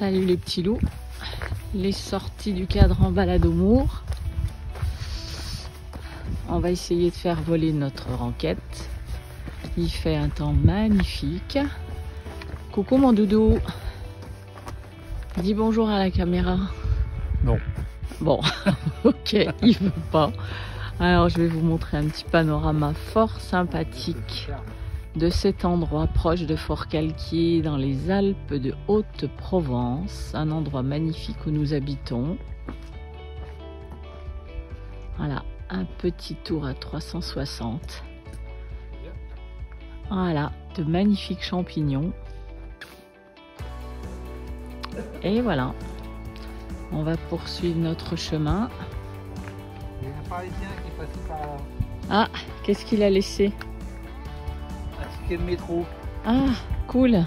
Salut les petits loups, les sorties du cadre en balade au Mour. On va essayer de faire voler notre ranquette. Il fait un temps magnifique. Coucou mon doudou. Dis bonjour à la caméra. Non. Bon, ok, il veut pas. Alors je vais vous montrer un petit panorama fort sympathique de cet endroit proche de Forcalquier dans les Alpes de Haute-Provence, un endroit magnifique où nous habitons. Voilà, un petit tour à 360. Voilà, de magnifiques champignons. Et voilà, on va poursuivre notre chemin. Il y a un Parisien qui est passé par là. Ah, qu'est-ce qu'il a laissé? Un ticket de métro. Ah, cool.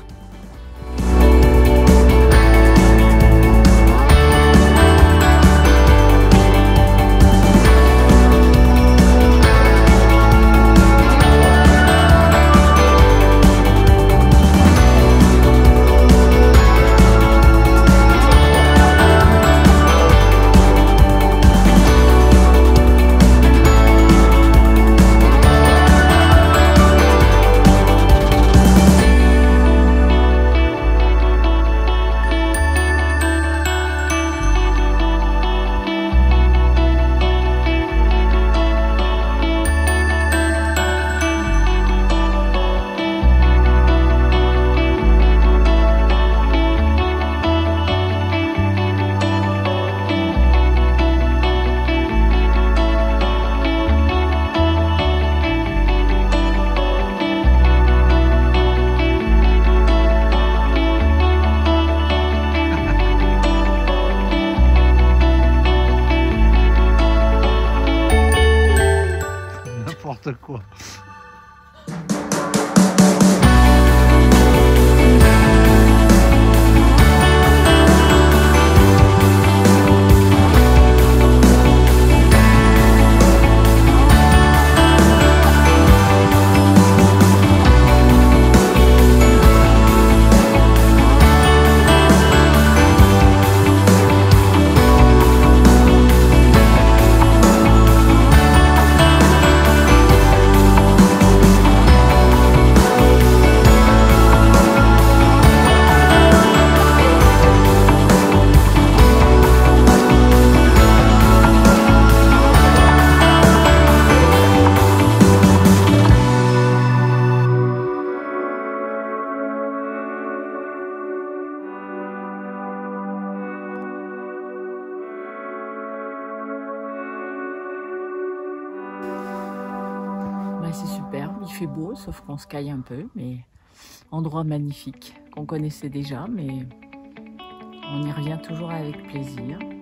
N'importe quoi. C'est superbe, il fait beau, sauf qu'on se caille un peu, mais endroit magnifique qu'on connaissait déjà, mais on y revient toujours avec plaisir.